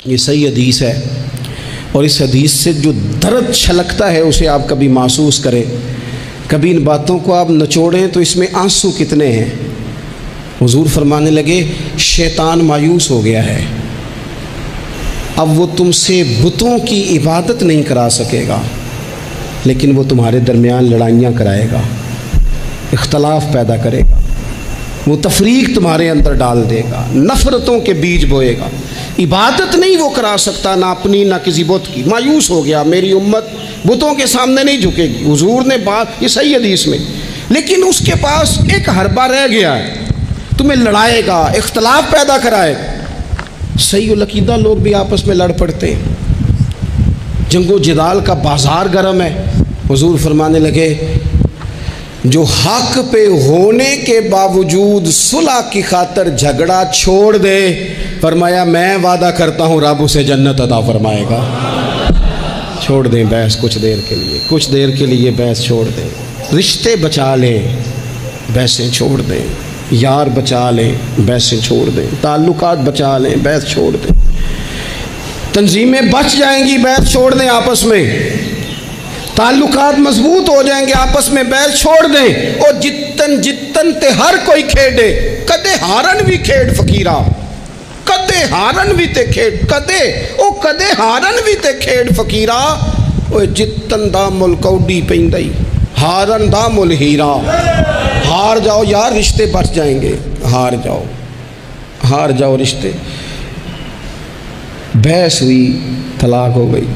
ये सही हदीस है, और इस हदीस से जो दर्द छलकता है उसे आप कभी महसूस करें, कभी इन बातों को आप निचोड़ें तो इसमें आंसू कितने हैं। हुजूर फरमाने लगे, शैतान मायूस हो गया है, अब वो तुमसे बुतों की इबादत नहीं करा सकेगा, लेकिन वो तुम्हारे दरमियान लड़ाइयाँ कराएगा, इख्तलाफ पैदा करेगा, वो तफरीक तुम्हारे अंदर डाल देगा, नफ़रतों के बीज बोएगा। इबादत नहीं वो करा सकता, ना अपनी ना किसी बुत की। मायूस हो गया, मेरी उम्मत बुतों के सामने नहीं झुकेगी। हुजूर ने बात, ये सही हदीस में, लेकिन उसके पास एक हरबा रह गया है, तुम्हें लड़ाएगा, इख्तलाफ पैदा कराएगा। सही उल-अक़ीदा लोग भी आपस में लड़ पड़ते हैं, जंगो जिदाल का बाजार गर्म है। हुजूर फरमाने लगे, जो हक पे होने के बावजूद सुलह की खातर झगड़ा छोड़ दे, फरमाया मैं वादा करता हूँ रब उसे जन्नत अता फरमाएगा। छोड़ दें बहस कुछ देर के लिए, कुछ देर के लिए बहस छोड़ दें, रिश्ते बचा लें, बहसें छोड़ दें, यार बचा लें, बहसें छोड़ दें, ताल्लुकात बचा लें, बहस छोड़ दें, तंजीमें बच जाएंगी, बहस छोड़ दें, आपस में ताल्लुकात मजबूत हो जाएंगे, आपस में बहस छोड़ दें। और जितन जितन ते हर कोई खेडे, कदे हारन भी खेड फकीरा, कदे हारन भी ते खेड, कदे हारन भी ते खेड फकीरा। ओ जितन दा मुल कौडी पैंदई, हारन दा मुल हीरा। हार जाओ यार, रिश्ते बच जाएंगे, हार जाओ, हार जाओ रिश्ते। बहस हुई, तलाक हो गई,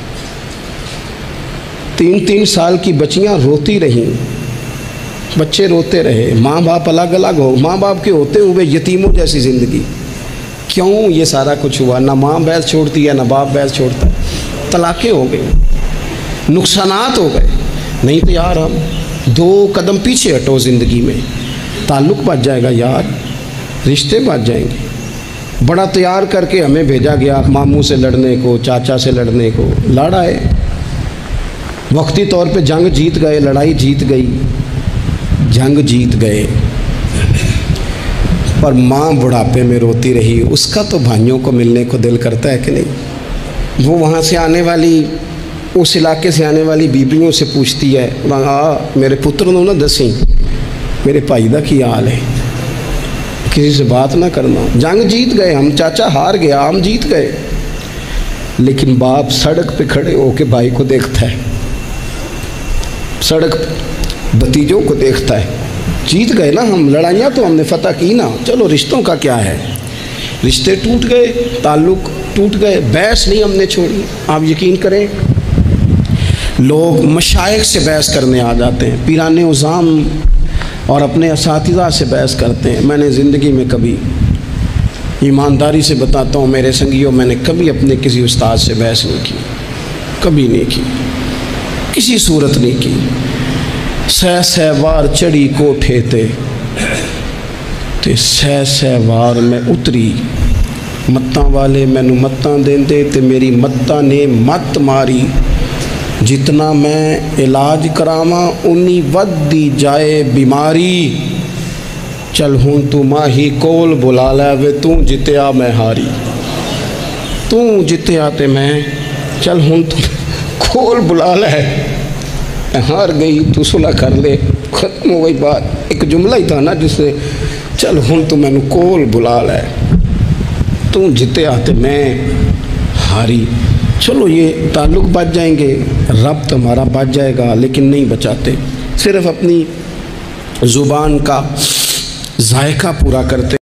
3-3 साल की बच्चियां रोती रहीं, बच्चे रोते रहे, माँ बाप अलग अलग हो, माँ बाप के होते हुए यतीमों जैसी ज़िंदगी। क्यों ये सारा कुछ हुआ? ना माँ बहस छोड़ती है, ना बाप बहस छोड़ता है, तलाक़ें हो गई, नुकसानात हो गए। नहीं तो यार हम 2 कदम पीछे हटो ज़िंदगी में, ताल्लुक़ बच जाएगा यार, रिश्ते बच जाएंगे। बड़ा तैयार करके हमें भेजा गया मामू से लड़ने को, चाचा से लड़ने को, लड़ा है, वक्ती तौर पे जंग जीत गए, लड़ाई जीत गई, जंग जीत गए, पर माँ बुढ़ापे में रोती रही। उसका तो भाइयों को मिलने को दिल करता है कि नहीं? वो वहाँ से आने वाली, उस इलाके से आने वाली बीबियों से पूछती है, वहाँ मेरे पुत्र नो ना दसी मेरे भाई दा की हाल है, किसी से बात ना करना। जंग जीत गए हम, चाचा हार गया, हम जीत गए, लेकिन बाप सड़क पे खड़े होके भाई को देखता है, सड़क भतीजों को देखता है। जीत गए ना हम, लड़ाइयाँ तो हमने फतह की ना, चलो रिश्तों का क्या है। रिश्ते टूट गए, ताल्लुक़ टूट गए, बहस नहीं हमने छोड़ी। आप यकीन करें, लोग मशाइख से बहस करने आ जाते हैं, पीराने उज़ाम और अपने असातिज़ा से बहस करते हैं। मैंने ज़िंदगी में कभी, ईमानदारी से बताता हूँ मेरे संगियों, मैंने कभी अपने किसी उस्ताद से बहस नहीं की, कभी नहीं की, किसी सूरत नहीं की। सह वार चढ़ी कोठे ते सह वार में उतरी, मत्तां वाले मैनू मत्तां देंदे ते मेरी मत्तां ने मत मारी। जितना मैं इलाज करावां उन्नी वधदी जाए बीमारी। चल हुण तू माही कोल बुला लै वे, तू जितया मैं हारी, तू जितया ते मैं, चल हुण तू कोल बुला लै, हार गई तू सुलह कर ले, खत्म हो गई बात। एक जुमला ही था ना जिससे, चल हुण तू मैनू कोल बुला लै, तू जितया ते मैं हारी। चलो ये ताल्लुक़ बच जाएंगे, रब्त हमारा बच जाएगा, लेकिन नहीं बचाते, सिर्फ़ अपनी ज़ुबान का जायका पूरा करते।